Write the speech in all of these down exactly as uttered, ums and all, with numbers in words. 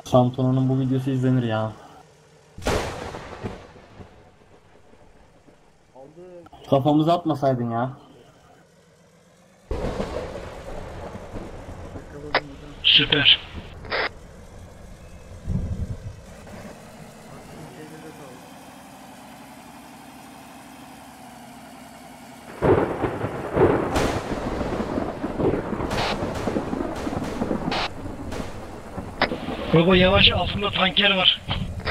Santono'nun bu videosu izlenir ya. Aldım. Kafamıza atmasaydın ya. Yakaladım hocam. Süper. Aklım şeyde kaldı. Baba yavaş, altında tanker var.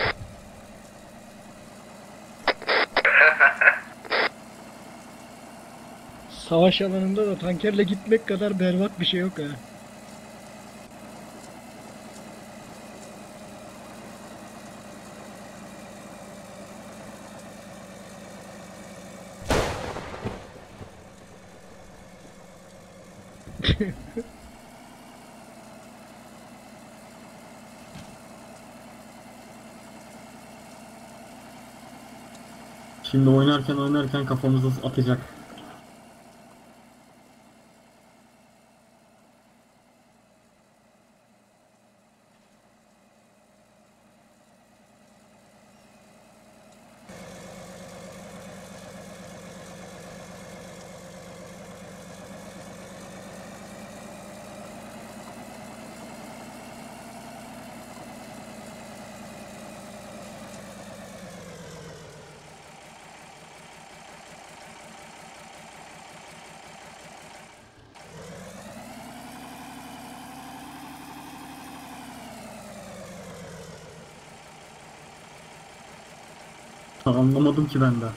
Savaş alanında da tankerle gitmek kadar berbat bir şey yok ha. Şimdi oynarken oynarken kafamıza atacak. Anlamadım ki ben de.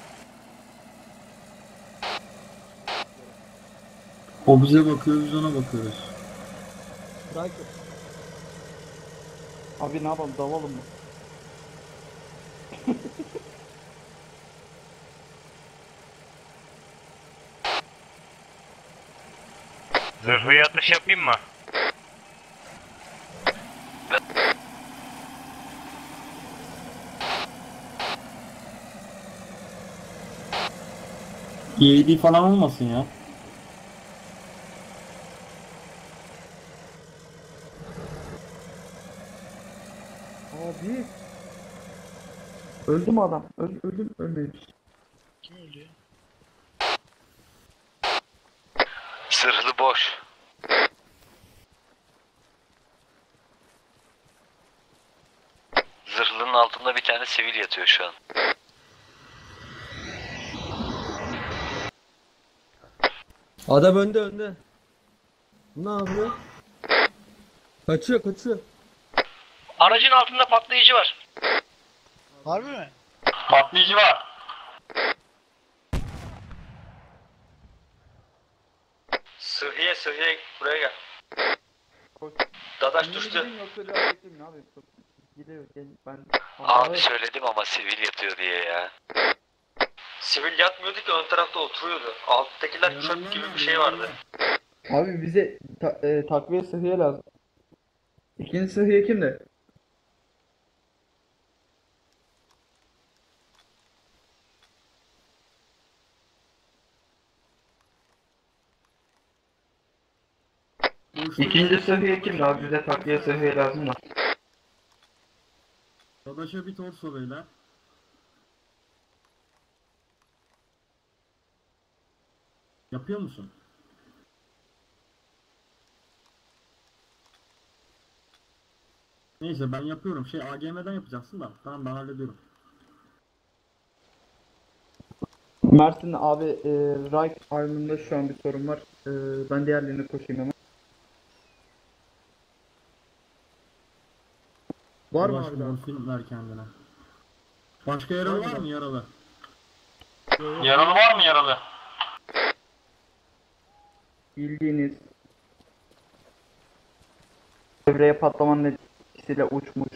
O bize bakıyor, biz ona bakıyoruz. Bırak. Abi ne yapalım, dalalım mı? Zırhlıya atış yapayım mı? E A D falan olmasın ya. Abi. Öldü mü adam? Öl, öldü mü? Ölmemiş. Kim öldü ya? Zırhlı boş. Zırhlının altında bir tane sivil yatıyor şu an. Adam önde önde. Bu ne yapıyor? Kaçıyor kaçıyor. Aracın altında patlayıcı var. Harbi mi? Patlayıcı var. Sıhhiye sıhhiye buraya gel. Koş. Dadaş Şimdi düştü. gideyim yoksa biraz bekleyeyim abi. Gidiyor gel ben. Abi söyledim ama sivil yatıyor diye ya. Sivil yatmıyordu ki, ön tarafta oturuyordu. Alttakiler çöp gibi bir şey vardı. Abi bize ta, e, takviye sıhhiye lazım. İkinci sıhhiye kimde? İkinci sıhhiye kimde abi? Bize takviye sıhhiye lazım da. Dadaş'a bir torso beyler. Yapıyor musun? Neyse ben yapıyorum. Şey A G M'den yapacaksın da. Tamam ben hallediyorum. Mersin abi e, right armında şu an bir sorun var. E, ben diğerlerine koşayım hemen. Var mı Dadaş abi daha? morfin ver kendine. Başka yaralı var mı yaralı? Yaralı var mı yaralı? Bildiğiniz çevreye patlamanın etkisiyle uçmuş.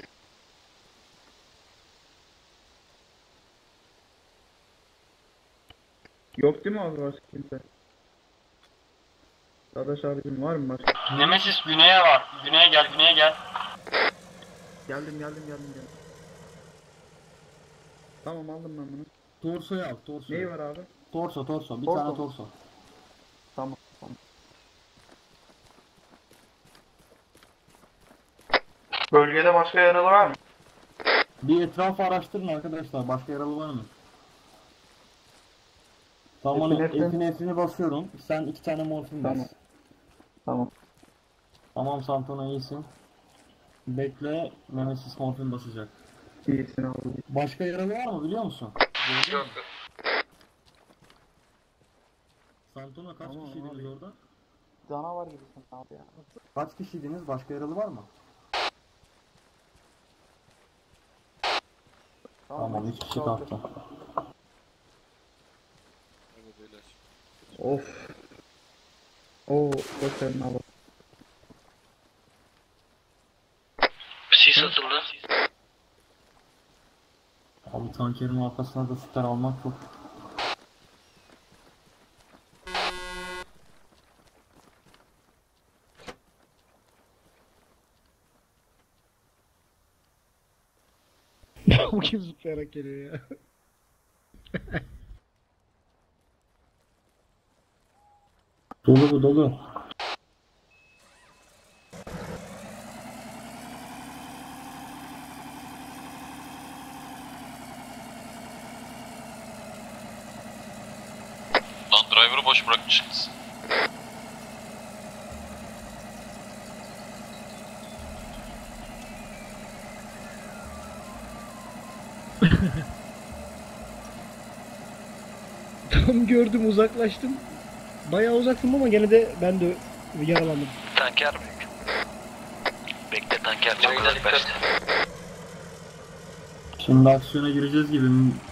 Yok değil mi abi başka kimse? Dadaş abicim var mı başka? Nemesis güneye var. Güneye gel, güneye gel. Geldim geldim geldim geldim. Tamam aldım ben bunu. Torsoyu al, torsoyu. Neyi var abi? Torso, torso. Bir Torso tane mu? torso. Tamam tamam. Bölgede başka yaralı var mı? Bir etrafı araştırın arkadaşlar. Başka yaralı var mı? Tamam, Epinefrin. epinefrini basıyorum. Sen iki tane morfin bas. Tamam. Tamam. Tamam Santona, iyisin. Bekle, Nemesis morfin basacak. İyisin abi. Başka yaralı var mı biliyor musun? Gördün mü? Yok. Santona kaç Tamam kişiydiniz abi. orada? Canavar gibisin abi ya. Kaç kişiydiniz? Başka yaralı var mı? Tamam, üç kişi kalktı. Of. Oo, başarın abi. Sis atıldı. Abi tankerin arkasına da siper almak çok... Bu kim zıplayarak geliyor ya? Dolu bu, dolu. Lan driver'ı boş bırakmışsınız. Tam gördüm, uzaklaştım. Bayağı uzaktım ama gene de ben de yaralandım. Tanker mi? Bekle, tanker çok uzaklaştı. Şimdi aksiyona gireceğiz gibi.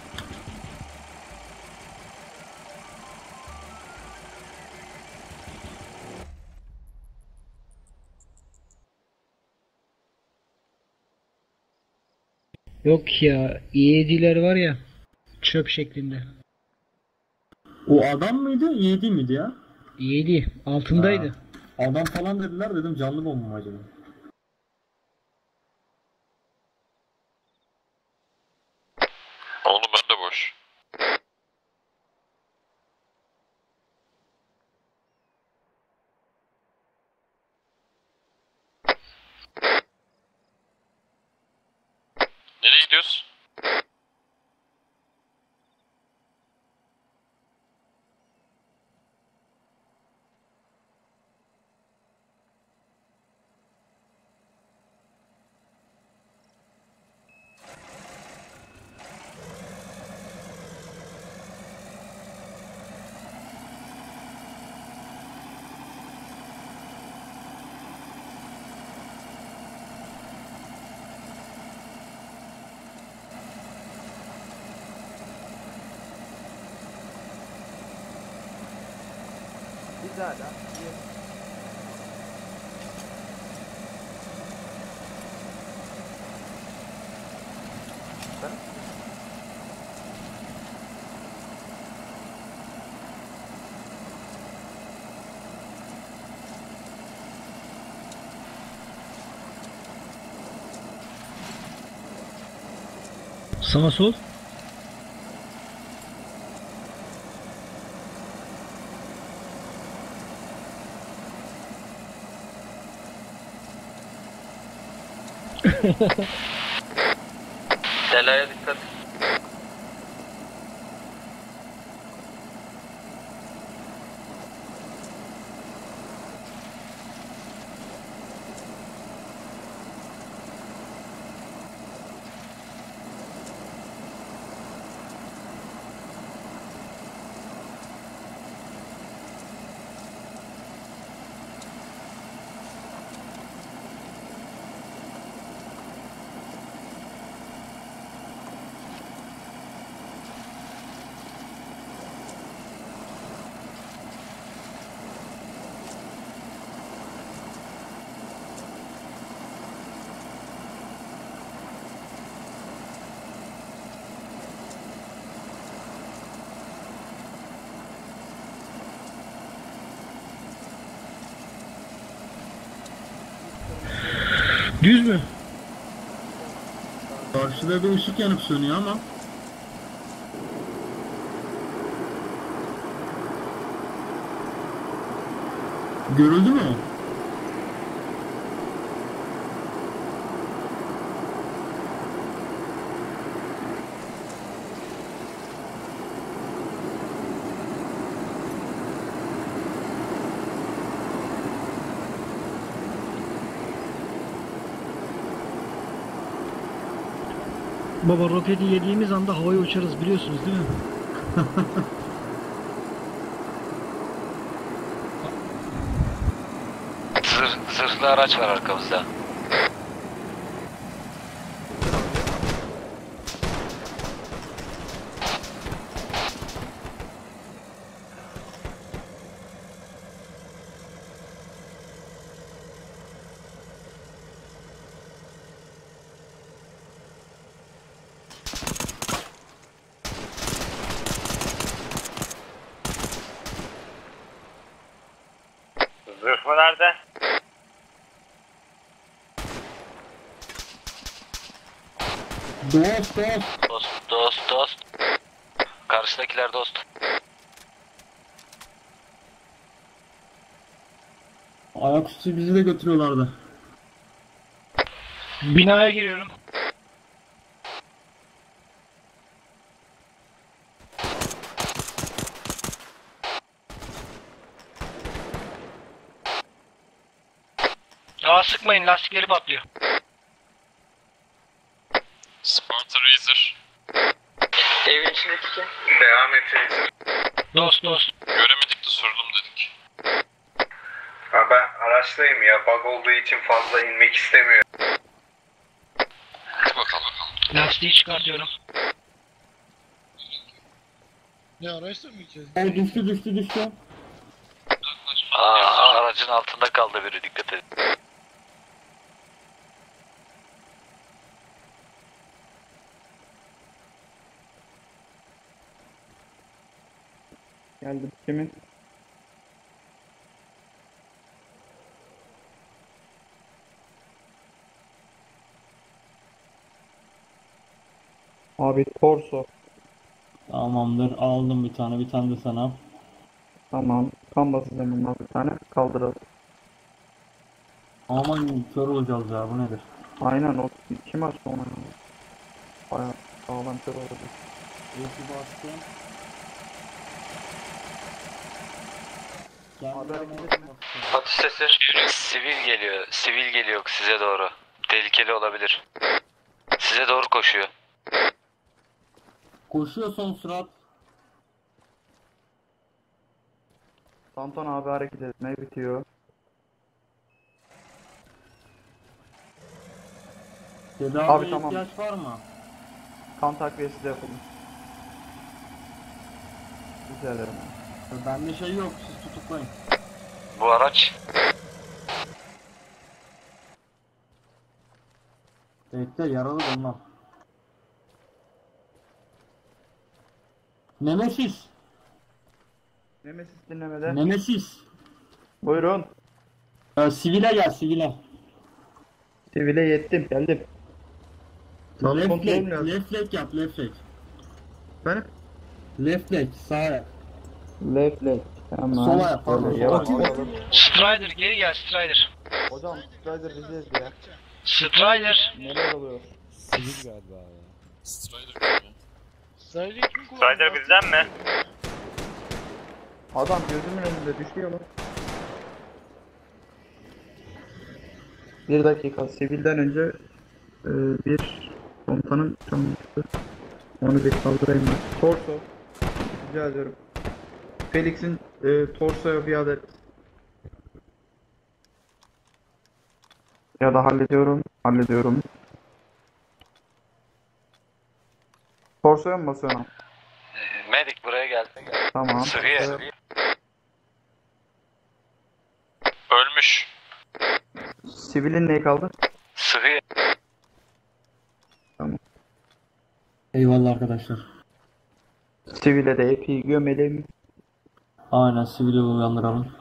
Yok ya, yediler var ya, çöp şeklinde. O adam mıydı? Yedi miydi ya? Yedi, altındaydı. Ha. Adam falan dediler, dedim canlı bomba mı acaba? Oğlum ben de boş. Nereye gidiyoruz? Güzel ha. Sağa sol. Dela'ya dikkat. Düz mü? Karşıda bir ışık yanıp sönüyor ama. Görüldü mü? Baba roketi yediğimiz anda havaya uçarız biliyorsunuz değil mi? Zırh, zırhlı araç var arkamızda. Zırh mı nerede? Dost dost. Dost, dost, dost. Karşıdakiler dost. Ayaküstü bizi de götürüyorlardı. Binaya giriyorum. Aa sıkmayın lastikleri patlıyor. Sparta Razor. Evin içindeki kim? Devam et Razor. Dost dost. Göremedik de sordum dedik. Ha ben araçtayım ya. Bug olduğu için fazla inmek istemiyorum. Hadi bakalım. Lastiği çıkartıyorum. Ne araçla mı gideceğiz? O düştü düştü düştü. Aa, aracın altında kaldı biri, dikkat edin. Geldim. Kimin? Abi torso. Tamamdır, aldım bir tane, bir tane de sana. Tamam. Kan basacağım bundan bir tane. Kaldıralım. Aman kör olacağız ya, bu nedir? Aynen o. Kim açtı onu ya? Bayağı sağlam kör oldu. Yesi bastım. Haber Geldim. gidelim. Atış sesi. Sivil geliyor, sivil geliyor size doğru. Tehlikeli olabilir. Size doğru koşuyor. Koşuyor son sürat. Tanton abi hareket etmeye bitiyor. Tedaviye Abi tamam. ihtiyaç var mı? Kan takviyesi de yapalım. Rica ederim. Bende şey yok, siz tutuklayın. Bu araç Bekle, yaralı bunlar. Nemesis. Nemesis dinlemede. Nemesis. Buyurun. Ee, sivile gel, sivile. Sivile yettim. Geldim. Left kontrol leg, lazım. left leg yap, left leg. Benim. Left leg, sağ ayak. Left leg. Tamam. Sola yap, pardon, Şöyle sola yavaş yap. alalım. Strider geri gel Strider. Hocam Strider bizi ezdi ya. Strider. Neler oluyor? Strider kim kullandı? Strider bizden mi? Adam gözümün önünde düşüyor lan. Bir dakika. Sivilden önce e, bir komutanın canı çıktı. Onu bir kaldırayım ben. Torso. Rica ediyorum. Felix'in e, torsoya bir adet. Ya da hallediyorum. Hallediyorum. Torsoya mı basıyorum? Medic buraya geldi. Tamam. Sıhhiye. Ee, Ölmüş. Sivilin neyi kaldı? Sıhhiye. Eyvallah arkadaşlar. Sivile de epi gömelim. Aynen, sivili uyandıralım.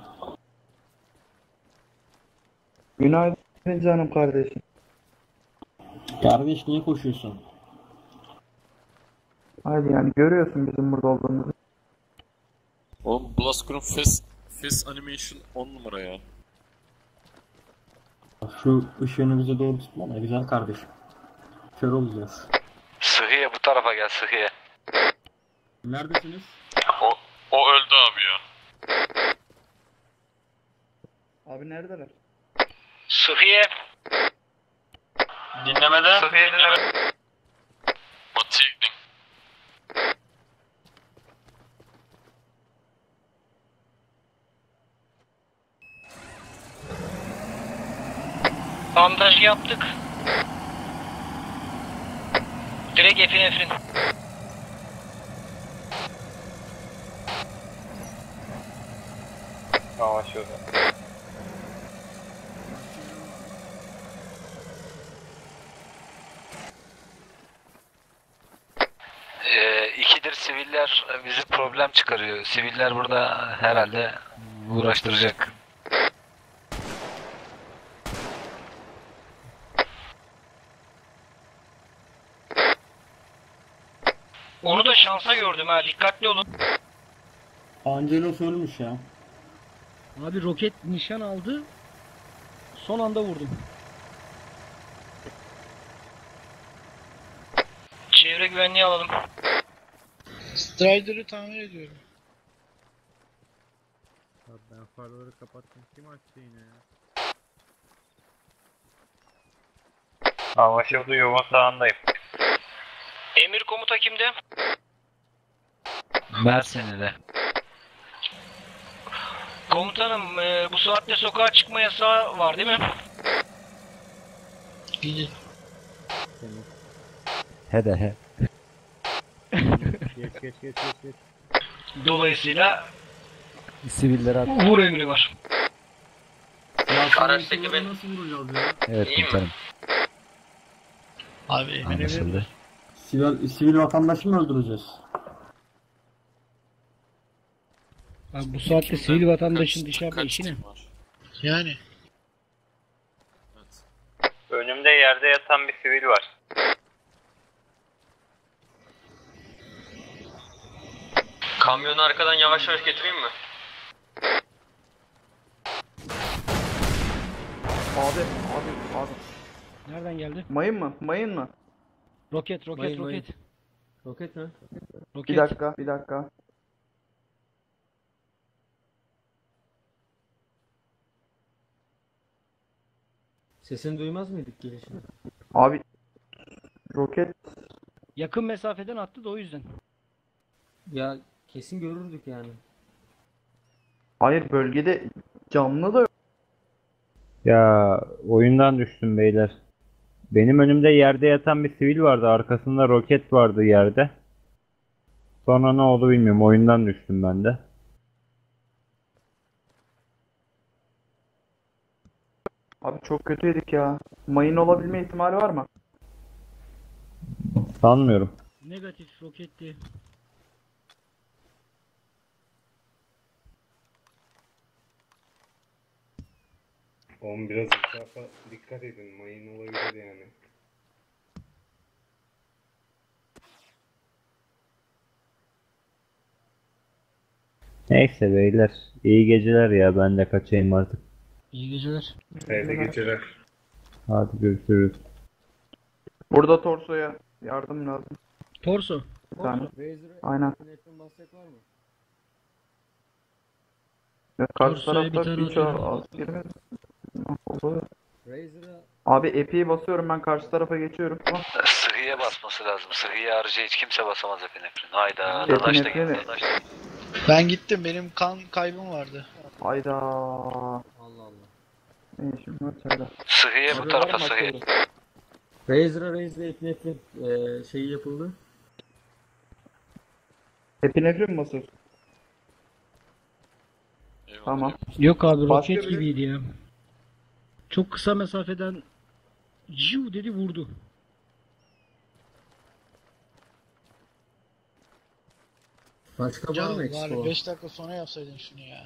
Günaydın canım kardeşim. Kardeş niye koşuyorsun? Haydi yani görüyorsun bizim burada olduğumuzu. Oğlum Blastcrown Face, Face Animation on numara ya. Şu ışığını bize doğru tutma da güzel kardeşim. Kör olacağız. Sıhhiye bu tarafa gel, Sıhhiye. Neredesiniz? O, o öldü abi ya. Abi neredeler? Sıhhiye. Dinlemede. Sıhhiye dinleme. Bandaj yaptık. Direkt epinefrin. Tamam şurada. Ee, ikidir siviller bizi problem çıkarıyor. Siviller burada herhalde uğraştıracak. Onu da şansa gördüm ha, dikkatli olun. Angelos ölmüş ya. Abi roket nişan aldı. Son anda vurdum. Çevre güvenliği alalım. Strider'ı tamir ediyorum. Abi ben farları kapattım. Kim açtı yine ya? Anlaşıldı, yoğun sağındayım. Emir komuta kimde? Mersin'de. Komutanım, e, bu saatte sokağa çıkma yasağı var değil mi? İyi. He de he. Geç geç geç geç geç. Dolayısıyla Sivillere at. Vur emri var. Ya Araçtaki araçtaki ben- nasıl vuracağız ya? Evet İyi mi? komutanım. Abi emir emir. Anlaşıldı. Sivil, sivil vatandaşı mı öldüreceğiz? Abi bu saatte sivil vatandaşın dışarıda Kaç işi ne? tim var? Yani. Evet. Önümde yerde yatan bir sivil var. kamyonu arkadan yavaş yavaş getireyim mi? Abi abi abi. Nereden geldi? Mayın mı? Mayın mı? Roket roket Mayın, roket. Roket mi? Roket. Bir dakika bir dakika. Sesini duymaz mıydık gelişini? Abi roket Yakın mesafeden attı da o yüzden. Ya kesin görürdük yani. hayır bölgede canlı da yok. Ya oyundan düştüm beyler. Benim önümde yerde yatan bir sivil vardı. Arkasında roket vardı yerde. Sonra ne oldu bilmiyorum. Oyundan düştüm ben de. Abi çok kötüydük ya. Mayın olabilme ihtimali var mı? Sanmıyorum. Negatif roketti. Oğlum biraz etrafa dikkat edin. Mayın olabilir yani. Neyse beyler. İyi geceler ya. Ben de kaçayım artık. İyi geceler. Hayırlı geceler. Hadi görüşürüz. Burada torsoya yardım lazım. Torso. Bir tane. Aynen. Ya karşı Torsoya bir tarafta tane bir çağ atıyorum. askerimiz mahvoldu. Abi epiyi basıyorum, ben karşı tarafa geçiyorum. Tamam. Sıhhiye basması lazım. Sıhhiye harici hiç kimse basamaz epinefrin. Hayda. Epinefrin Dadaş da mi? gitti. Dadaş da gitti. Ben gittim, benim kan kaybım vardı. Hayda. Allah Allah. Ne işim var çayda? Sıhhiye bu tarafa sıhhiye. Razer'a Razer'a epinefrin eee şeyi yapıldı. Epinefrin mi basıyorsun? Eyvallah. Tamam. Yok abi Başka roket biri? gibiydi ya. Çok kısa mesafeden jiu dedi vurdu. Başka var Can mı var, eksik? beş dakika sonra yapsaydın şunu ya.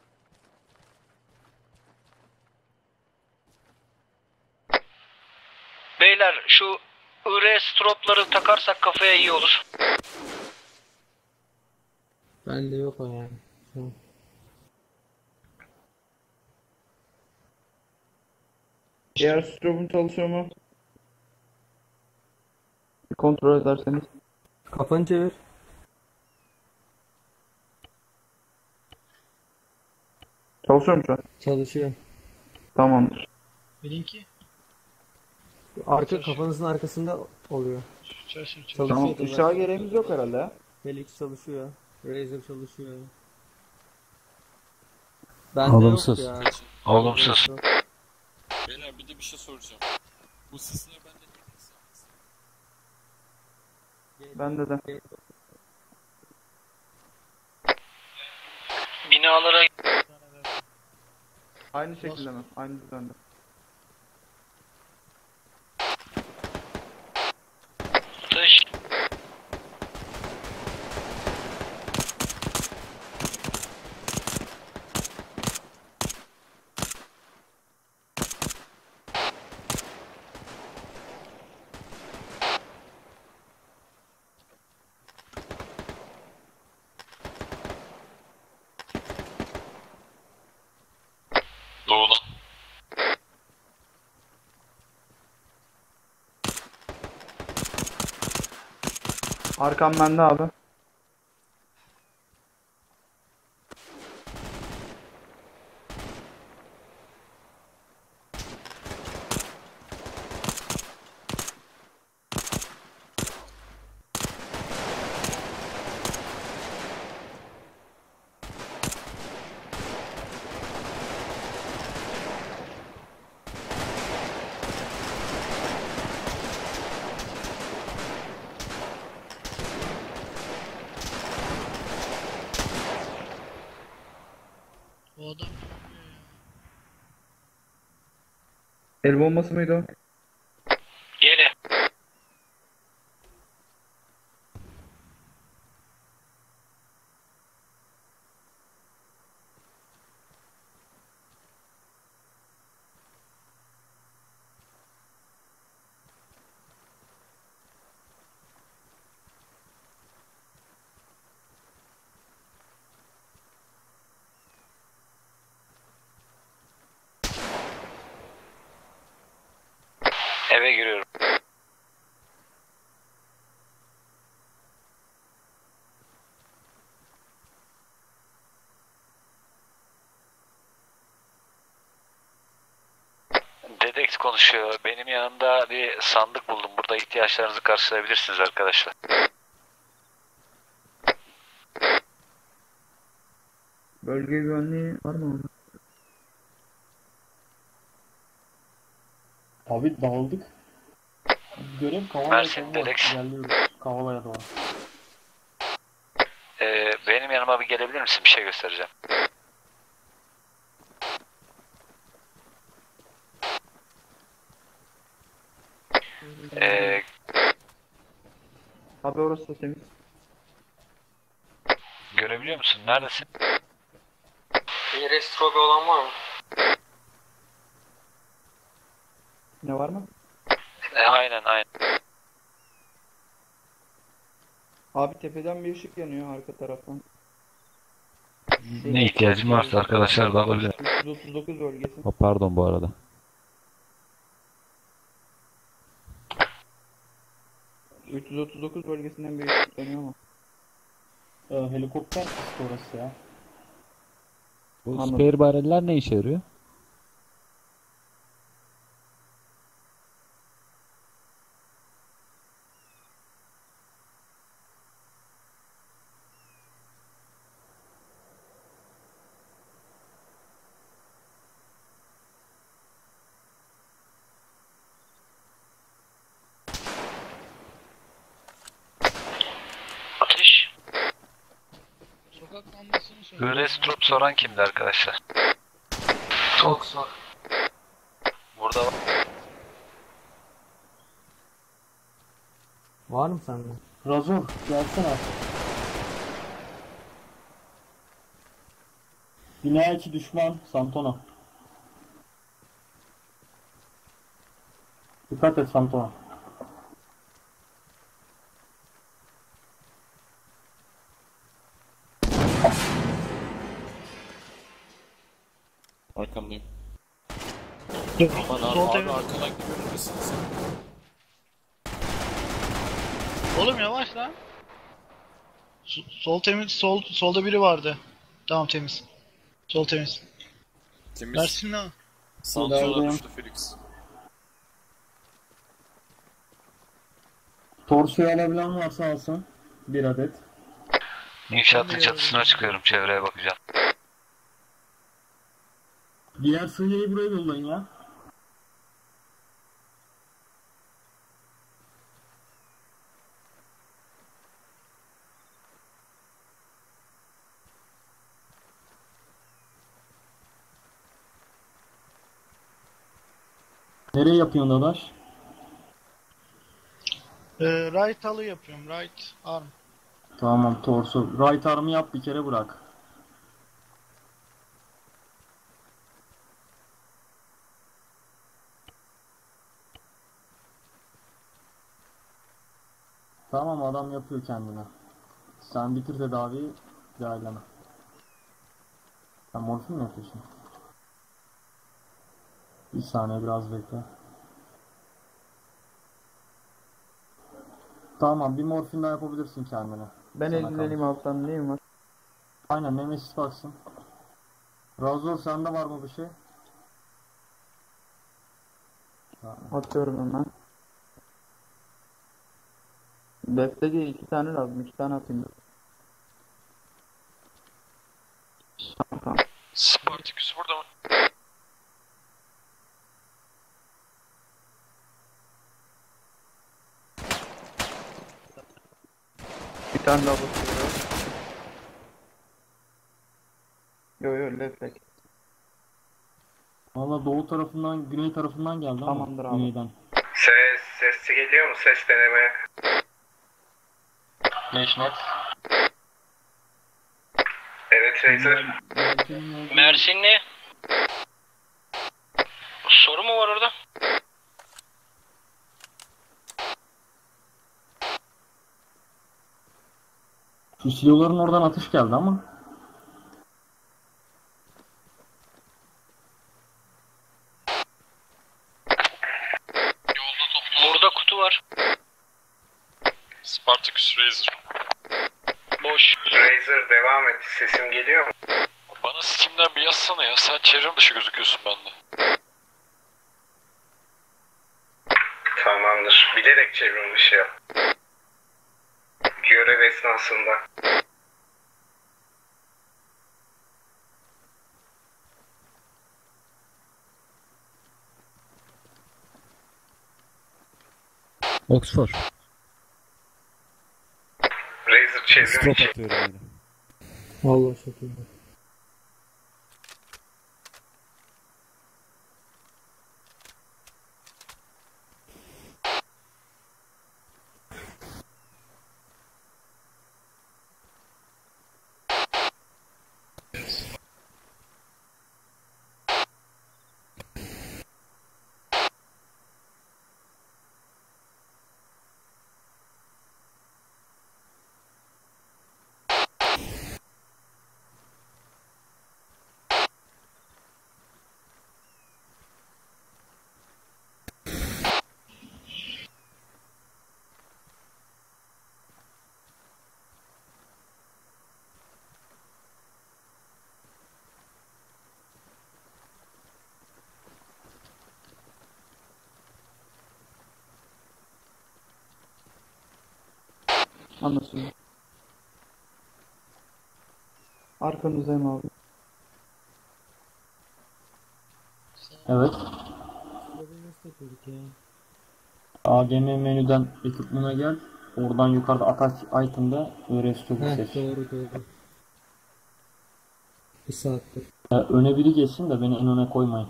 Beyler şu I R stropları takarsak kafaya iyi olur. Bende yok o yani. Şu- Diğer strobum çalışıyor mu? Bir kontrol ederseniz. Kafanı çevir. Çalışıyor mu şu an? Çalışıyor. Tamamdır. Benimki Arka kafanızın arkasında oluyor. çalışır çalışır. Çalışıyor. Tamam. da Işığa zaten. gereğimiz yok herhalde ya. Felix çalışıyor. Razer çalışıyor. Bende Olumsuz. yok ya. Olumsuz. Beyler bir de bir şey soracağım. Bu sisler bende niye kısaltması? Bende de. Binalara Aynı şekilde mi? Aynı düzende. dış. Doğuda. Arkam bende abi. O adam El bombası mıydı o? Geri. Eve giriyorum. Dedex konuşuyor. Benim yanımda bir sandık buldum. Burada ihtiyaçlarınızı karşılayabilirsiniz arkadaşlar. Bölge güvenliği var mı orada? Abi dağıldık. Görev Kavala'ya Mersin, doğru Dedex. ilerliyoruz. Kavala'ya doğru. Ee, benim yanıma bir gelebilir misin? Bir şey göstereceğim. Ee, Abi orası da temiz. görebiliyor musun? Neredesin? Bir restrobi olan var mı? Ne var mı? E, aynen aynen. Abi tepeden bir ışık yanıyor arka taraftan. Ne ihtiyacın varsa arkadaşlar da alabilir. üç yüz otuz dokuz bölgesi. Oh, pardon bu arada. üç yüz otuz dokuz bölgesinden bir ışık yanıyor ama. Ee, helikopter pisti orası ya. Bu Anladım. spare bareller ne işe yarıyor? Ateş. sokak lambasını söyle. Restrop soran kimdi arkadaşlar? Tox var. Burada var. Var mı sende? Razor gelsene. Bina içi düşman Santona. Dikkat et Santona. Arkamdayım. Dur. Aman abi, Sol abi temiz. arkadan gidiyorum misin sen? Oğlum yavaş lan. So- Sol temiz, sol solda biri vardı. Tamam temiz. Sol temiz. Temiz. Versin lan. Santana İleride. düştü Felix. Torsuyu alabilen varsa alsın. Bir adet. İnşaatın çatısına çıkıyorum. Çevreye bakacağım. Diğer sığıyayı buraya yollayın ya. Nereye yapıyorsun Dadaş? Ee, right halı yapıyorum. Right arm. Tamam torso. Right arm'ı yap bir kere bırak. Tamam adam yapıyor kendine. Sen bitir tedaviyi. Değerleme. Sen morfin mi yapıyorsun? Bir saniye biraz bekle. Tamam bir morfin daha yapabilirsin kendine. Ben Sana eldiveneyim kalmış. alttan neyim var? Aynen Nemesis baksın. Razor sende var mı bir şey? Atıyorum hemen. Defte değil iki tane lazım. İki tane atayım. Tamam. Spartaküs burada mı? Bir tane daha basıyorum. Yo yo left leg. Valla doğu tarafından, güney tarafından geldi ama. Tamamdır abi. Güneyden. Ses, sesli geliyor mu? Ses deneme. Geç net. Evet Razer. Mersinli. Soru mu var orada? Şu siloların oradan atış geldi ama. Burada kutu var. Spartaküs Razer. Boş. Razer devam et. Sesim geliyor mu? Bana Steam'den bir yazsana ya. Sen çevrim dışı gözüküyorsun bende. Tamamdır. Bilerek çevrim dışı yap. Görev esnasında. Oxford. Razer çevrim Strop içi. atıyorum yine. Vallahi çok iyi. Anlaşıldı. Arkanızdayım abi. Evet. A G M menüden ekipmana gel. Oradan yukarıda attach item'da restore seç. Doğru doğru. Bir saattir. Ee, öne biri geçsin de beni en öne koymayın.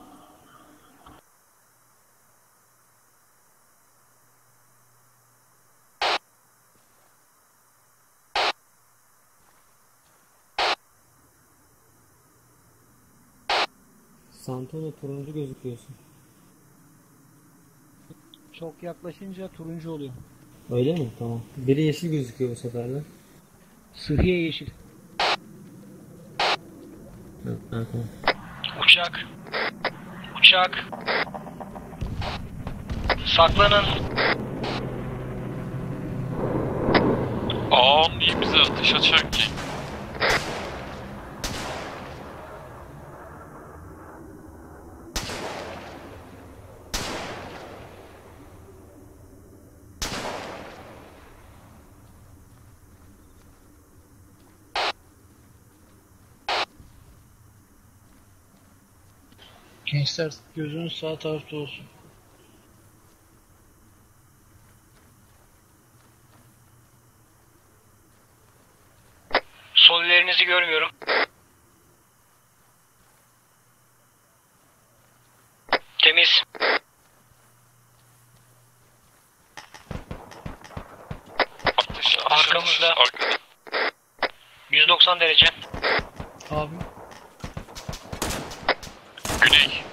Santana turuncu gözüküyorsun. Çok yaklaşınca turuncu oluyor. Öyle mi? Tamam. Biri yeşil gözüküyor bu seferler. Sıhhiye yeşil. Evet, evet, tamam. Uçak. Uçak. Saklanın. Aa niye bize ateş açar ki? Gençler gözünüz sağ tarafta olsun. Sol ilerinizi görmüyorum. Temiz. Arkamızda. Arkada. yüz doksan derece. Abi. Güney.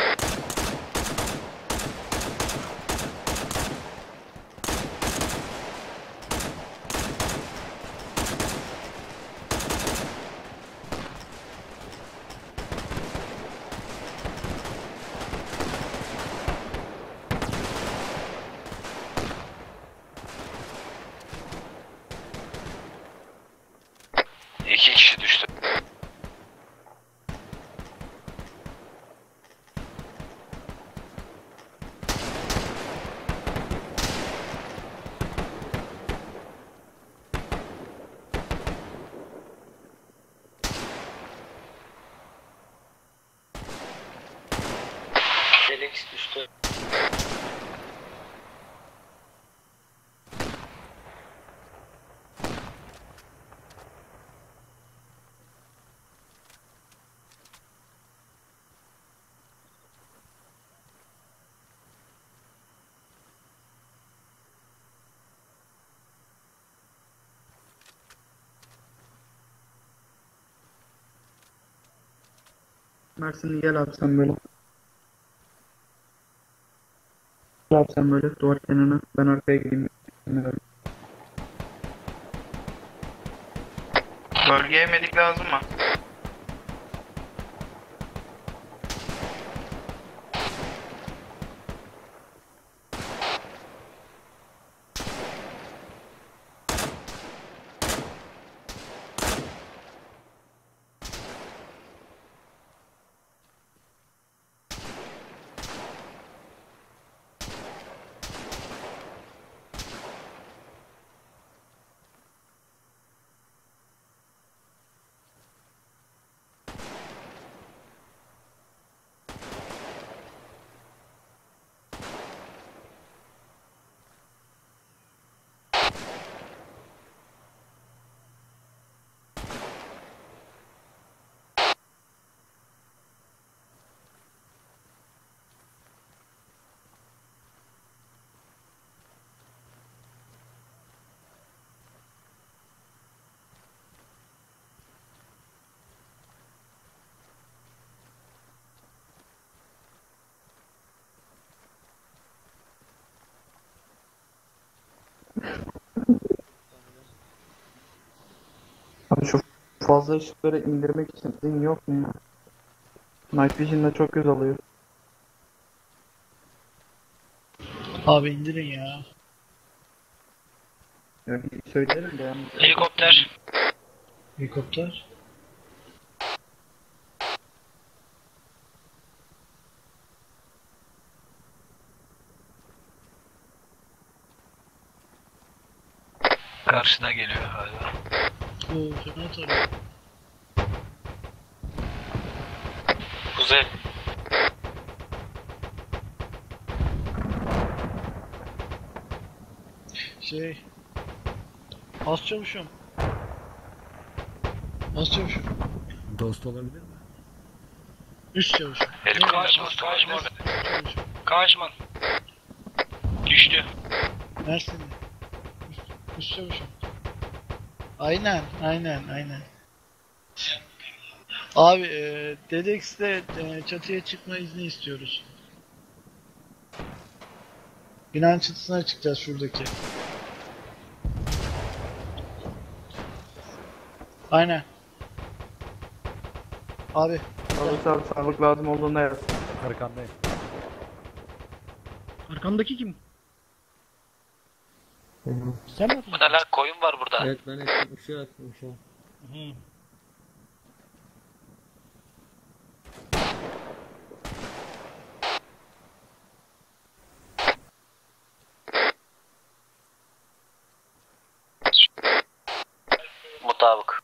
İki kişi düştü. Felix düştü. Mersin'e gel abi sen böyle. Gel abi sen böyle duvar kenarına. Ben arkaya gideyim. Bölgeye medik lazım mı? Abi şu fazla ışıkları indirmek için izin yok mu ya? Night Vision'da çok göz alıyor. Abi indirin ya. Ya söylerim de yani. Helikopter. Helikopter. Karşıda geliyor galiba. Oo fena tabii. Kuzey. Şey. Az çavuşum. Az çavuşum. Dost olabilir mi? Üst çavuşum. Helikopter. Kaçman, kaçman. Kaçman. Düştü. Mersin'de. Üst, üst çavuşum. Aynen, aynen, aynen. Abi, e, Dedex'te e, çatıya çıkma izni istiyoruz. Binanın çatısına çıkacağız şuradaki. Aynen. Abi. Sağlık abi sağlık lazım olduğunda yaz. Arkandayım. Arkamdaki kim? Sen mi attın? Bu ne lan, koyun var burada. Evet ben ettim. Işığı attım ışığı. Hı. Mutabık.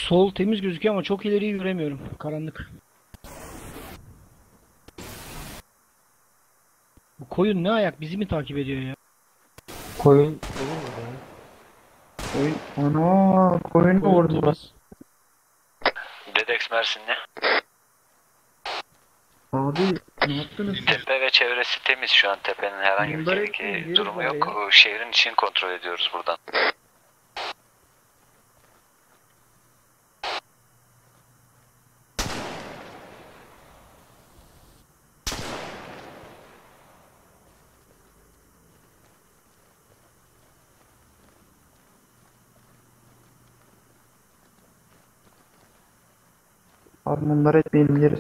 Sol temiz gözüküyor ama çok ileriyi göremiyorum. Karanlık. Bu koyun ne ayak? Bizi mi takip ediyor ya? Koyun olur mu ya? Oyun, ana koyun mu vurdular? Dedex Mersinli. Abi ne yaptınız siz? Tepe ve çevresi temiz şu an. Tepenin herhangi bir Bunlar tehlike hepsinin yeri durumu var yok. ya. O şehrin içini kontrol ediyoruz buradan. Abi bunlar etmeyelim yeriz.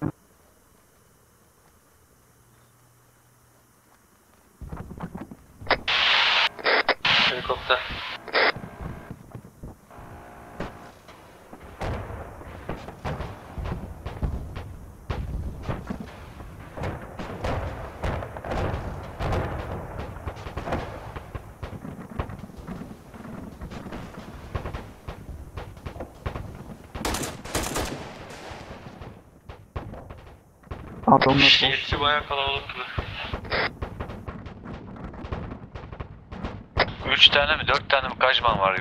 Helikopter. Abi onlar Şehirci bayağı kalabalıktı. Üç tane mi dört tane mi kajman var?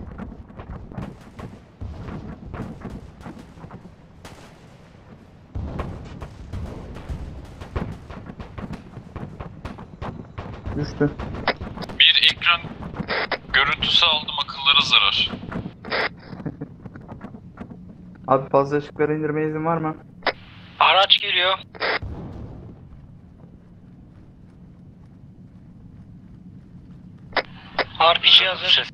düştü. Bir ekran görüntüsü aldım, akıllara zarar. Abi fazla ışıkları indirmeye izin var mı? Araç geliyor. R P G hazır.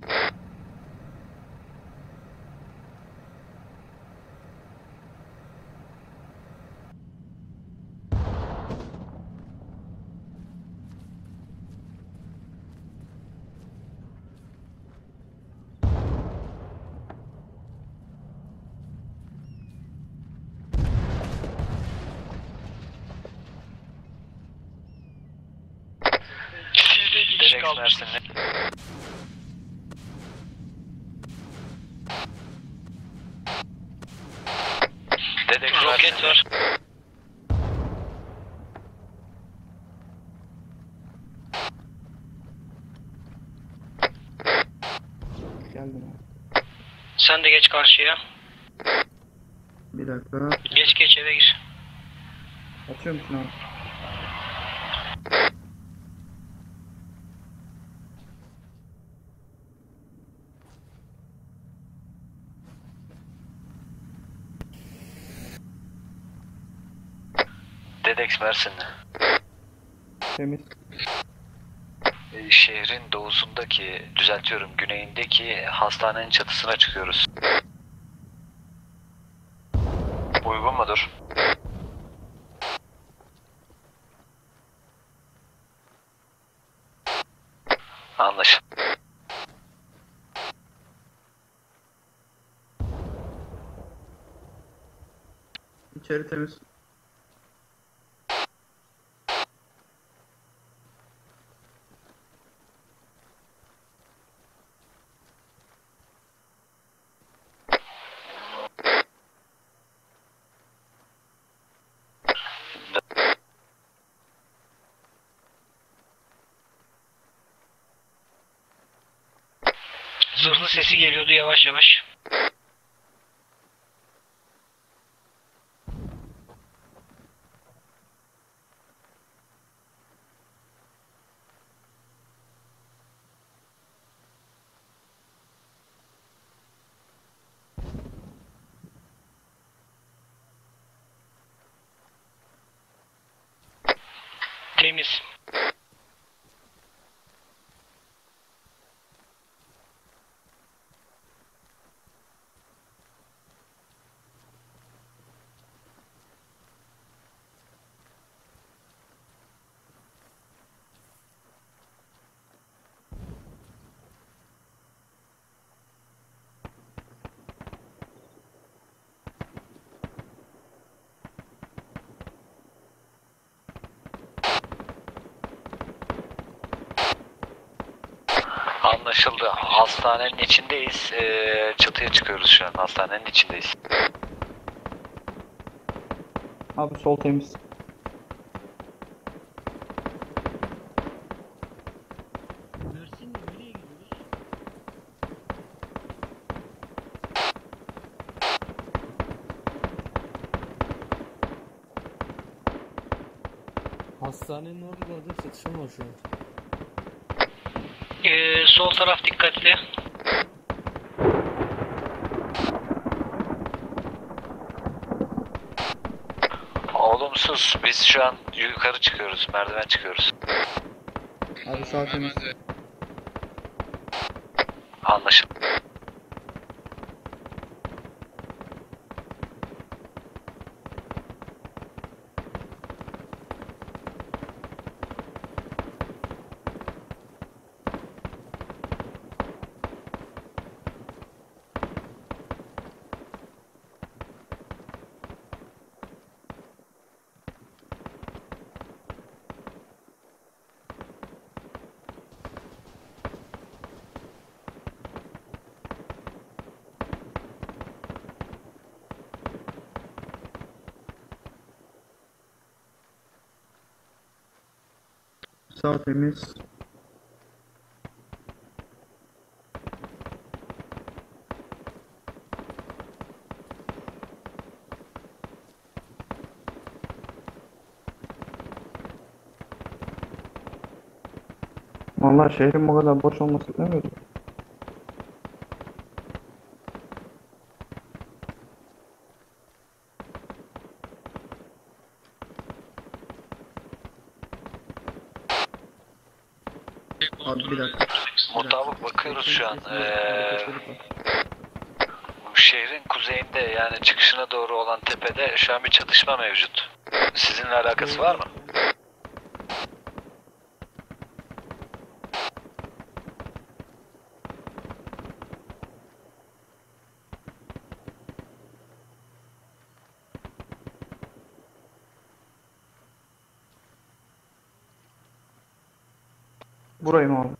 Sizde iki kişi Dedex kalmış. Mersinli. Dedex Roket Mersinli. var. Geldim abi. Sen de geç karşıya. Bir dakika. Geç geç eve gir. Açıyor musun abi? Dedex Mersinli. Temiz. Ee, Şehrin doğusundaki, düzeltiyorum güneyindeki hastanenin çatısına çıkıyoruz. Uygun mudur? Anlaşıldı. İçeri temiz. Zırhlı sesi geliyordu yavaş yavaş. Temiz. Anlaşıldı. Hastanenin içindeyiz. Ee, çatıya çıkıyoruz şu an. Hastanenin içindeyiz. Abi sol temiz. Hastanenin orada da çatışma var şu an. Ee, sol taraf dikkatli. Olumsuz. Biz şu an yukarı çıkıyoruz. Merdiven çıkıyoruz. Abi sağ temiz. Anlaşıldı. Sağ temiz. Vallahi şehrin bu kadar boş olması demiyordum. Abi bir dakika. Mutabık bakıyoruz şu an. Ee, bu şehrin kuzeyinde yani çıkışına doğru olan tepede şu an bir çatışma mevcut. Sizinle alakası var mı? Burayı mı abi?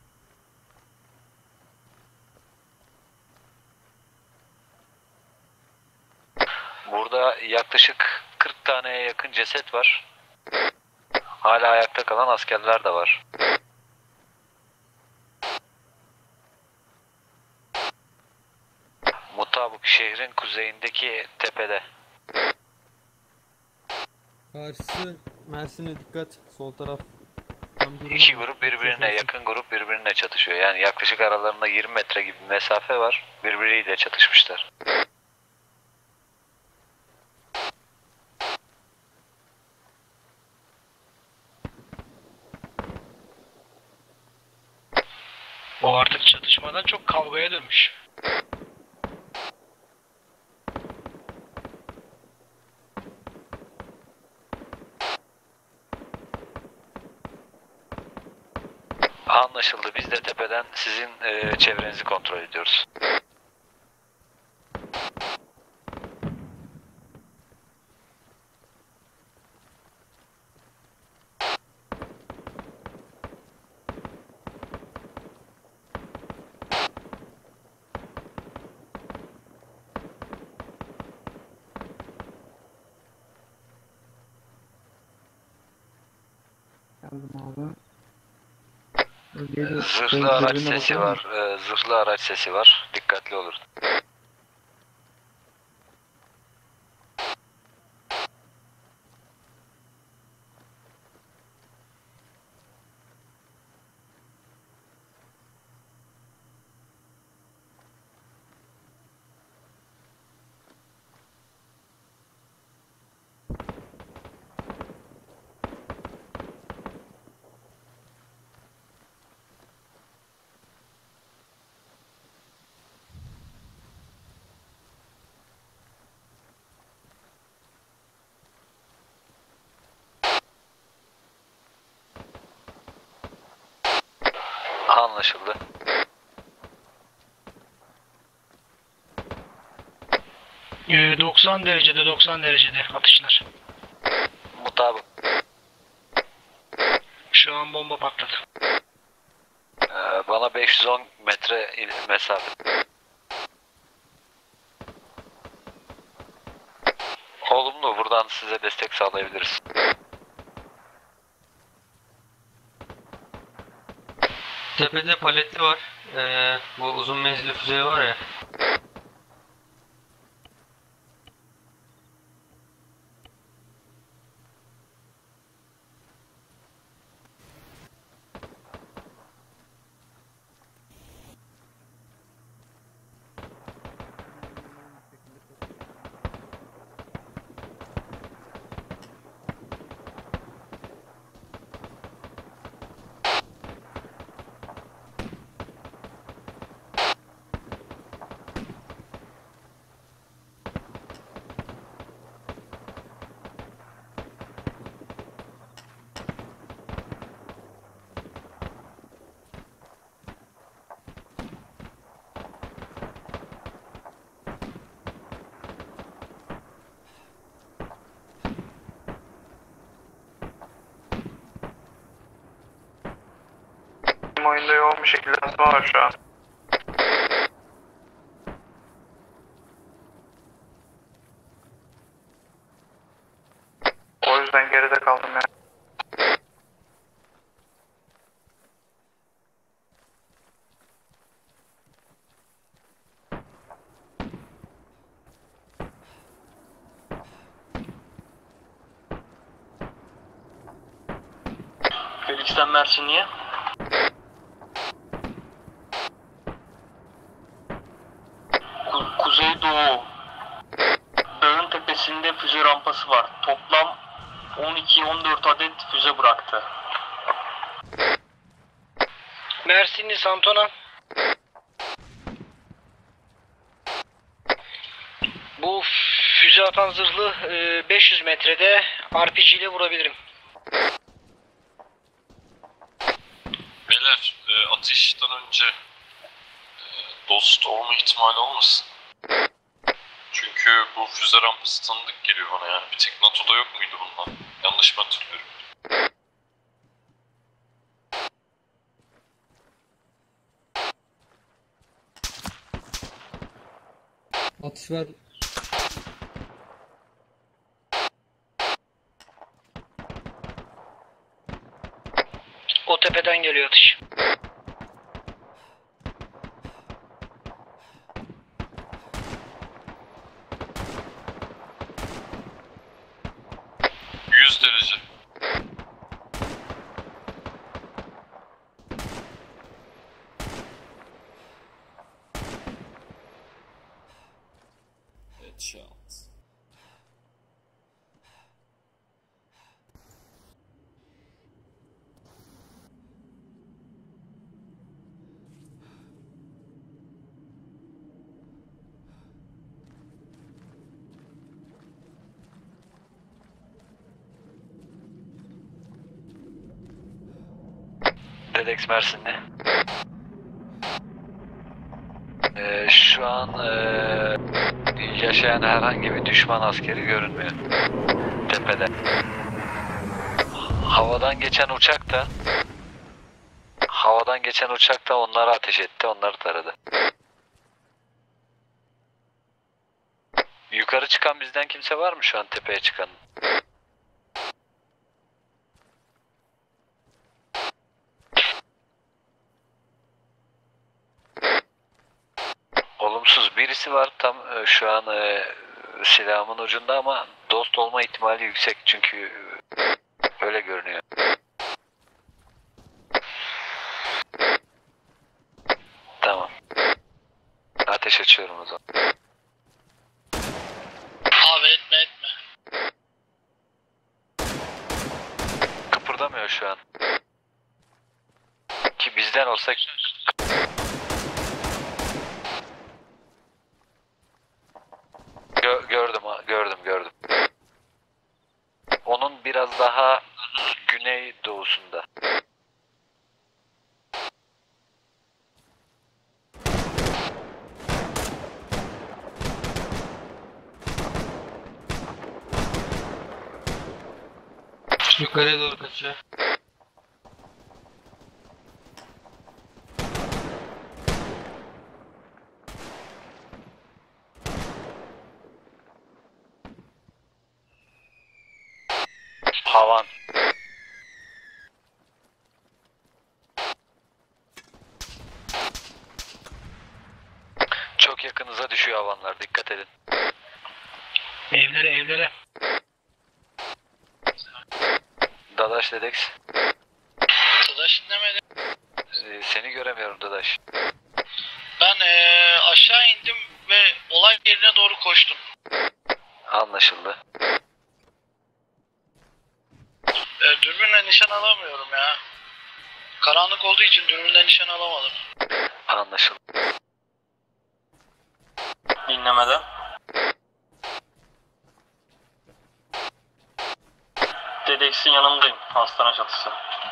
Burada yaklaşık kırk taneye yakın ceset var. Hala ayakta kalan askerler de var. Mutabık şehrin kuzeyindeki tepede. Karşısı Mersin'e dikkat. Sol taraf. Tam durum- İki grup birbirine, yakın grup birbirine çatışıyor. Yani yaklaşık aralarında yirmi metre gibi bir mesafe var. Birbiriyle çatışmışlar. O artık çatışmadan çok kavgaya dönmüş. Anlaşıldı. Biz de tepeden sizin e, çevrenizi kontrol ediyoruz. Geldim abi. Geliyor. Zırhlı araç sesi var. E, zırhlı araç sesi var. Dikkatli olun. Anlaşıldı. Ee, doksan derecede doksan derecede atışlar. Mutabık. Şu an bomba patladı. Ee, bana beş yüz on metre mesafe. Olumlu, buradan size destek sağlayabiliriz. Tepede paletli var. Ee, bu uzun menzilli füze var ya. Oyunda yoğun bir şekilde asma var şu an. O yüzden geride kaldım ya. Felix'ten Mersinli'ye. Ku- Kuzeydoğu. Dağın tepesinde füze rampası var. Toplam on iki on dört adet füze bıraktı. Mersinli Santona. Bu füze atan zırhlı beş yüz metrede R P G ile vurabilirim. Beyler, e, atıştan önce e, dost olma ihtimali olmasın. Çünkü bu füze rampası tanıdık geliyor bana yani. Bir tek NATO'da yok muydu bundan? Yanlış mı hatırlıyorum? Atış var. O tepeden geliyor atış. yüz derece. Headshot. Dedex Mersin'de. Ee, şu an ee, yaşayan herhangi bir düşman askeri görünmüyor. Tepede. Havadan geçen uçak da havadan geçen uçak da onlara ateş etti, onları taradı. Yukarı çıkan bizden kimse var mı şu an tepeye çıkan? Olumsuz birisi var tam e, şu an e, silahımın ucunda ama dost olma ihtimali yüksek çünkü e, öyle görünüyor. Tamam. Ateş açıyorum o zaman. Abi etme etme. Kıpırdamıyor şu an. Ki bizden olsak Gö gördüm ha, gördüm gördüm. Onun biraz daha güney doğusunda. Yukarıya doğru kaçıyor. Havan. Çok yakınıza düşüyor havanlar, dikkat edin. Evlere evlere. Dadaş Dedex. Dadaş dinlemedi. Ee, seni göremiyorum Dadaş. Ben ee, aşağı indim ve olay yerine doğru koştum. Anlaşıldı. E, dürbünle nişan alamıyorum ya. Karanlık olduğu için dürbünle nişan alamadım. Anlaşıldı. Dinlemede. Dedex'in yanındayım. Hastane çatısı.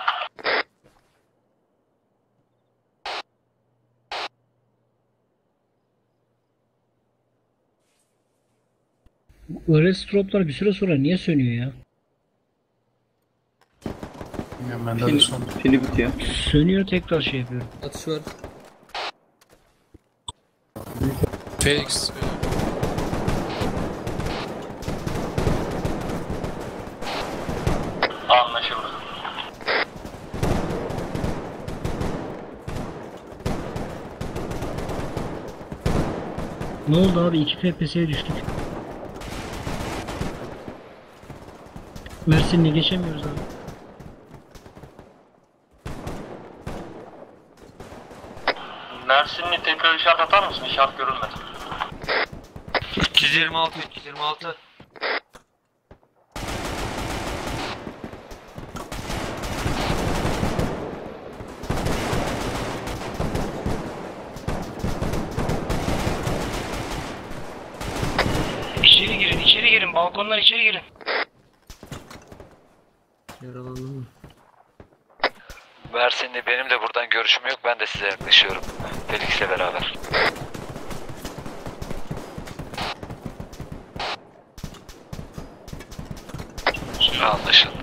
Öyle stroplar bir süre sonra niye sönüyor ya? Bilmiyorum bende de son. Pili bitiyor. Sönüyor, tekrar şey yapıyorum. Atış var. Felix. Anlaşıldı. Ne oldu abi? iki F P S'ye düştük. Mersin'le geçemiyoruz abi. Mersinli tekrar işaret atar mısın? İşaret görülmedi. üç yüz yirmi altı üç yüz yirmi altı. İçeri girin, içeri girin. Balkondan içeri girin. Yaralandım mı? Mersinli, benim de buradan görüşüm yok, ben de size yaklaşıyorum. Felix'le beraber. Anlaşıldı.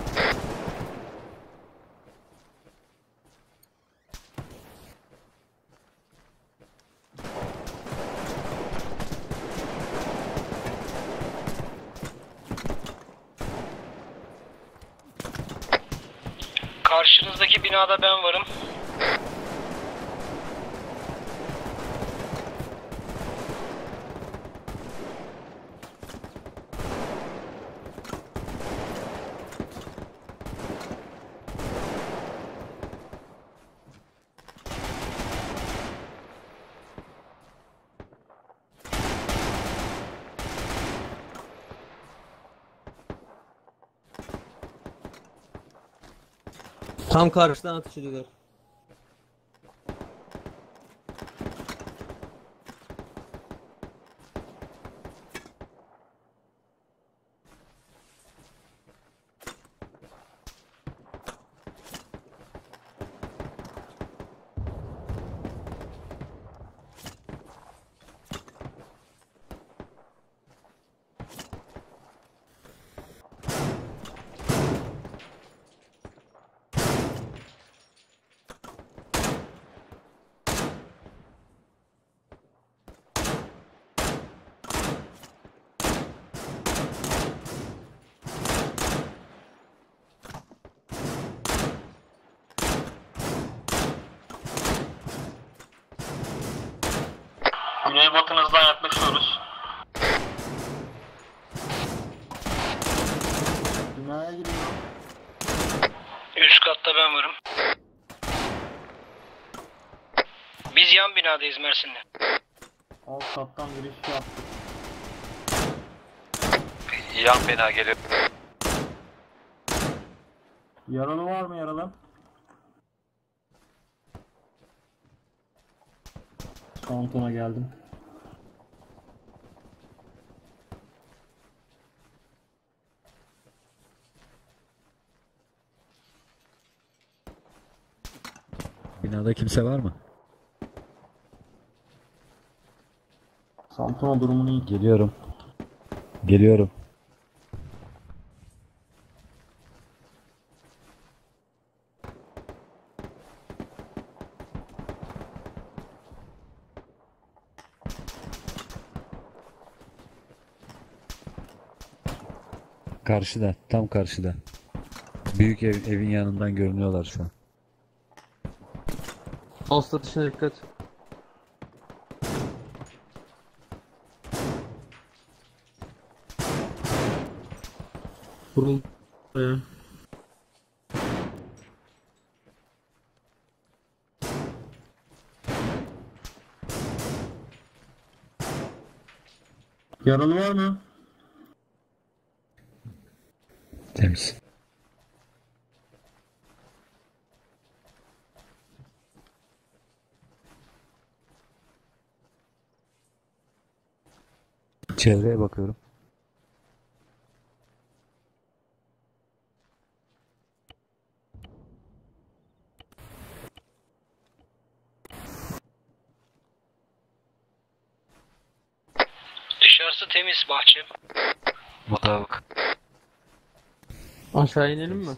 Karşınızdaki binada ben varım. Tam karşıdan atış ediyorlar. Güneybatınızdan yaklaşıyoruz. Binaya giriyor. Üst katta ben varım. Biz yan binadayız Mersin'de. Alt kattan giriş yaptık. Yan bina geliyor. Yaralı var mı yaralı? Kantona geldim. Binada kimse var mı? Santona durumunu iyi. Geliyorum. Geliyorum. Karşıda, tam karşıda. Büyük ev, evin yanından görünüyorlar şu an. Alt atışına dikkat. Vuruldu ya. Yaralı var mı? Temiz. Çevreye bakıyorum. Dışarısı temiz bahçe. Mutabık. Aşağı inelim mi?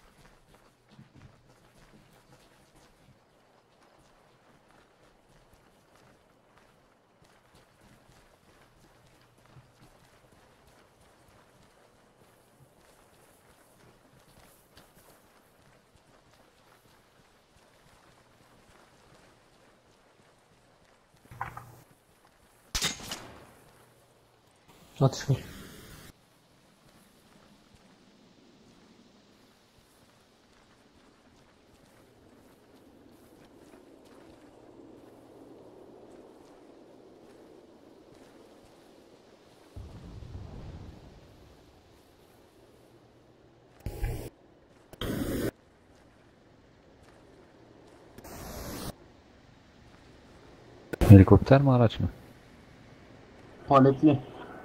Atış var. Helikopter mi araç mı? Paletli.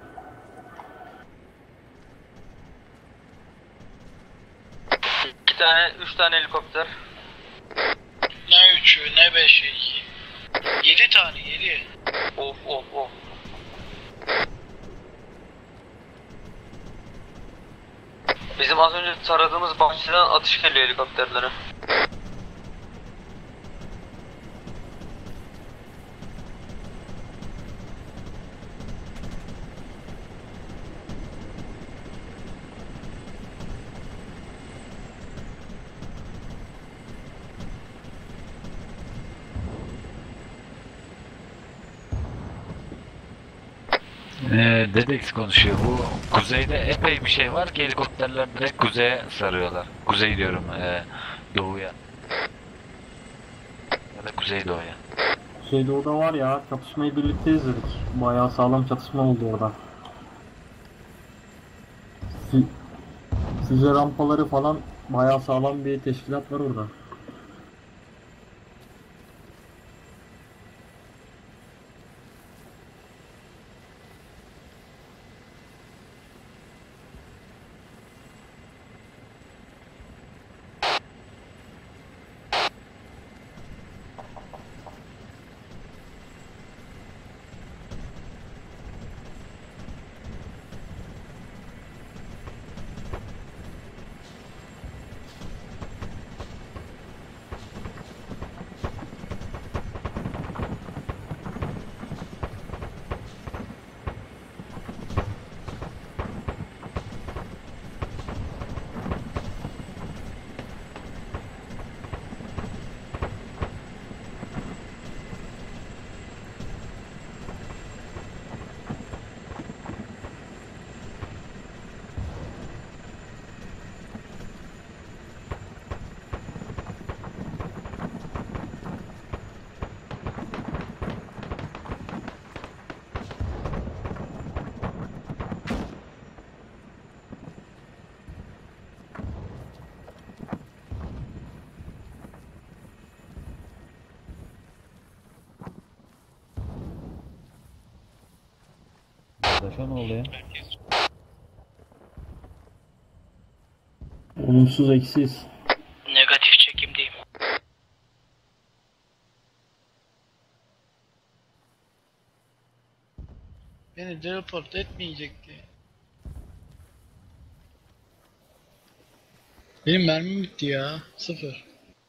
İki tane, üç tane helikopter. Ne üçü ne beşi. Yedi tane yedi. Of of of. Bizim az önce taradığımız bahçeden atış geliyor helikopterlere. Ee, Dedex konuşuyor. Bu kuzeyde epey bir şey var ki helikopterler direkt kuzeye sarıyorlar. Kuzey diyorum, ee, doğuya. Ya da kuzeydoğuya. Şeyde o da var ya, çatışmayı birlikte izledik. Bayağı sağlam çatışma oldu orada. Fü füze rampaları falan bayağı sağlam bir teşkilat var orada. Arkadaşa ne oldu ya? Olumsuz eksiz. Negatif çekimdeyim. Beni teleport etmeyecekti. Benim mermim bitti ya. Sıfır.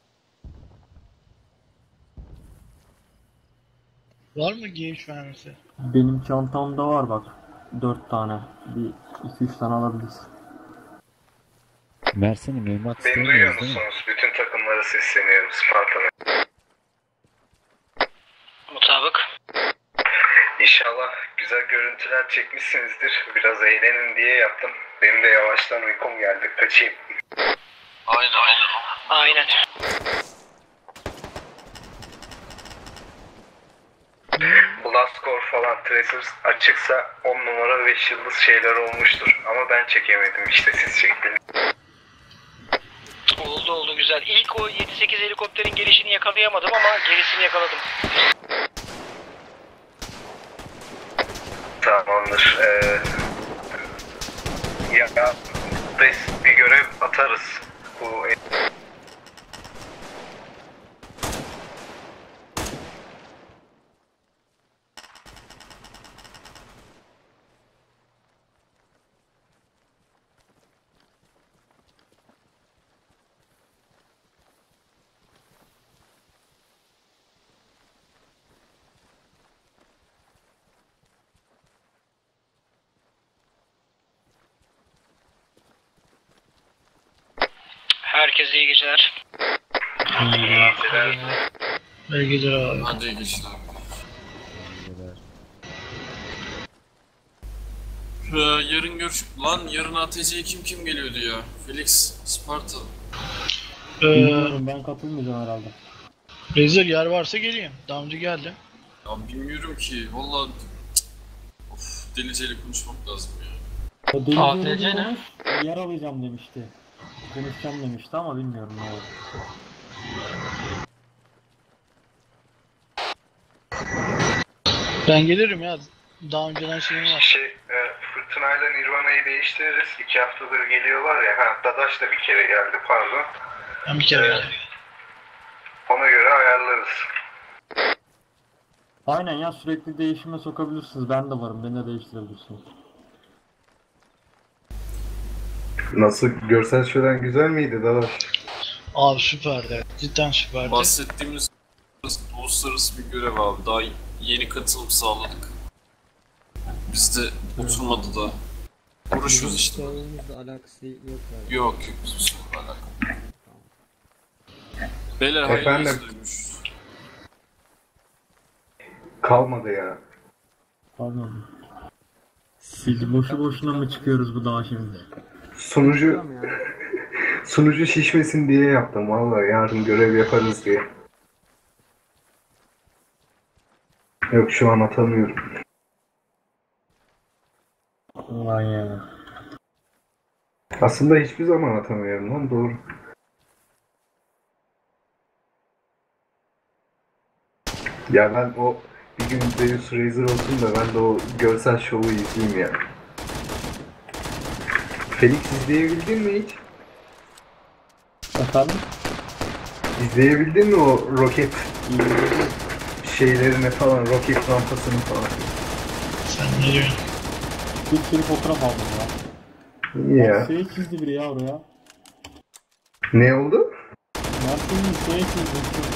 Var mı G üç mermisi? Benim çantamda var bak. Dört tane. Bir iki üç tane alabiliriz. Mersin'in mühimmat Beni isteği duyuyor değil mi? musunuz? Bütün takımlara sesleniyorum Sparta'na. Mutabık. İnşallah güzel görüntüler çekmişsinizdir. Biraz eğlenin diye yaptım. Benim de yavaştan uykum geldi. Kaçayım. Aynen aynen. Aynen. Blastcore falan Tracers açıksa on numara beş yıldız şeyler olmuştur. Ama ben çekemedim işte siz çektiniz. Oldu oldu güzel. İlk o yedi sekiz helikopterin gelişini yakalayamadım ama gerisini yakaladım. Tamamdır. Ee, ya biz bir görev atarız. Bu Herkese iyi geceler. iyi geceler. İyi geceler abi. Hadi iyi geceler. Ee, yarın görüş... Lan yarın A T C'ye kim kim geliyordu ya? Felix, Sparta. Ee, Bilmiyorum, ben katılmayacağım herhalde. Razer yer varsa geleyim. Daha önce geldim. Ya bilmiyorum ki. Valla... Of, deliceyle konuşmak lazım ya. O deli A T deli C ne? demiş, yer alacağım demişti. Konuşacağım demişti ama bilmiyorum ne oldu. Ben gelirim ya. Daha önceden şeyim var. Şey, e, Fırtınayla Nirvana'yı değiştiririz. İki haftadır geliyorlar ya. Ha, Dadaş da bir kere geldi pardon. Ben bir kere Ee, geldim. Ona göre ayarlarız. Aynen ya, sürekli değişime sokabilirsiniz. Ben de varım, beni de değiştirebilirsiniz. Nasıl, görsel şölen güzel miydi Dadaş? Abi süperdi. Cidden süperdi. Bahsettiğimiz uluslararası bir görev abi. Daha yeni katılım sağladık. Bizde oturmadı da. Uğraşıyoruz işte. Sorunumuzla alakası yok galiba. Yok yok bizim sorunla alakalı. Beyler hayırlı Efendim? işlermiş. Kalmadı ya. Pardon. Siz boşu boşuna mı çıkıyoruz bu dağa şimdi? Sunucu sunucu şişmesin diye yaptım vallahi, yarın görev yaparız diye. Yok şu an atamıyorum. Ulan ya. Aslında hiçbir zaman atamıyorum lan, doğru. Ya ben o bir gün Deus Razer olsun da ben de o görsel şovu izleyeyim ya. Felix izleyebildin mi hiç? Efendim? İzleyebildin mi o roket şeylerini falan, roket rampasını falan? Sen ne diyorsun? Bir sürü fotoğraf aldım ya. İyi ya. Şey çizdi biri ya oraya. Ne oldu? Mersin'in şey çizdi.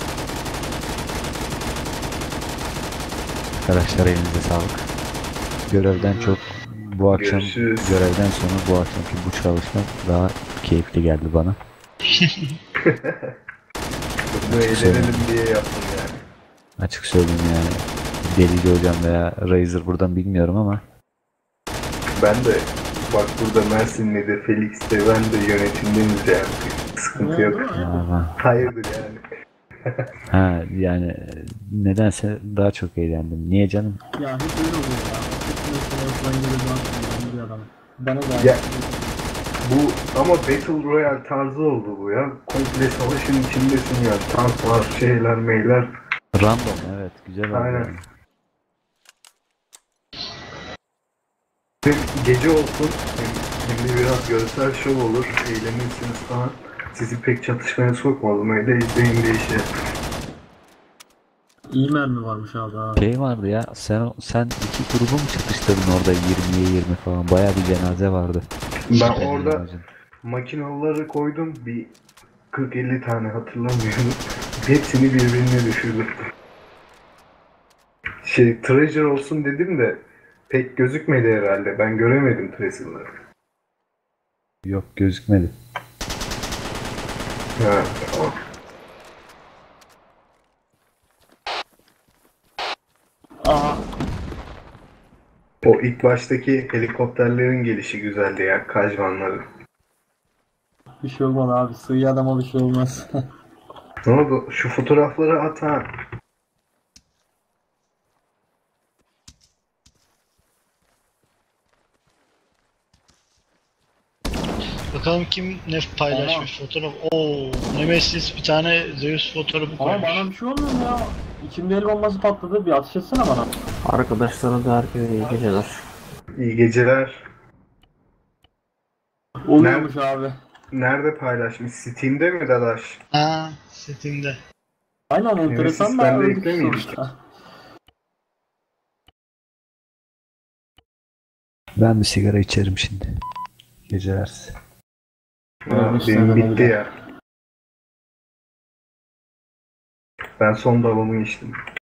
Arkadaşlar elinize sağlık. Görevden çok bu akşam Görüşürüz. görevden sonra bu akşamki bu çalışma daha keyifli geldi bana. Bunu eğlenelim diye yaptım yani. Açık söyleyeyim yani. Delici hocam veya Razer buradan bilmiyorum ama Ben de bak burada Mersin'de, Felix'te ben de yönetimdeyiz yani. Sıkıntı yok. ama, Hayırdır yani. ha yani nedense daha çok eğlendim. Niye canım? Ya hep öyle oluyor ya. Hep mesela yapılan yere dağıtmıyor bir adam. Bana da Ya, bu ama Battle Royale tarzı oldu bu ya. Komple savaşın içindesin ya. Tanklar, şeyler, meyler. Random evet güzel oldu. Aynen. Yani. Hem gece olsun hem, hem de biraz görsel şov olur. Eğlenirsiniz falan. Sizi pek çatışmaya sokmadım. Öyle izleyin de işe. iyi mermi varmış abi ha. Şey vardı ya sen sen iki grubu mu çatıştırdın orada yirmiye yirmi falan bayağı bir cenaze vardı. Ben orada makinaları koydum. Bir kırk elli tane hatırlamıyorum. Hepsini birbirine düşürdüm. Şey, treasure olsun dedim de pek gözükmedi herhalde. Ben göremedim treasure'ları. Yok, gözükmedi. Ha, tamam. Aha. O ilk baştaki helikopterlerin gelişi güzeldi ya, Kajvanların. Bir şey olmadı abi. Sığ adama bir şey olmaz. Ne oldu? Şu fotoğrafları at ha. Bakalım kim ne paylaşmış fotoğraf. Oo, Nemesis bir tane Zeus fotoğrafı Ama koymuş. bana bir şey olmuyor mu ya? İçimde el bombası patladı. Bir ateş etsene bana. Arkadaşlara da herkese iyi geceler. İyi geceler. Oluyormuş abi. Nerede paylaşmış? Steam'de mi Dadaş? Ha, Steam'de. Aynen enteresan Nemesis da bende öldük eklemeyeyim. sonuçta. Ben bir sigara içerim şimdi. Geceler size. Ha, Evet, benim sen de bitti öyle. ya. Ben son davamı içtim.